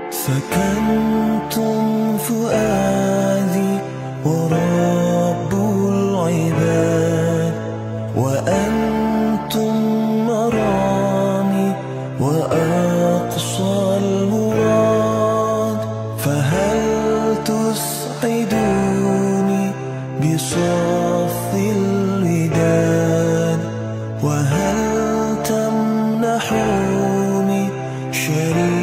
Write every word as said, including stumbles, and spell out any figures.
سكنتم فؤادي ورب العباد، وأنتم مرامي وأقصى المراد. فهل تسعدوني بصف الوداد، وهل تمنحوني شريك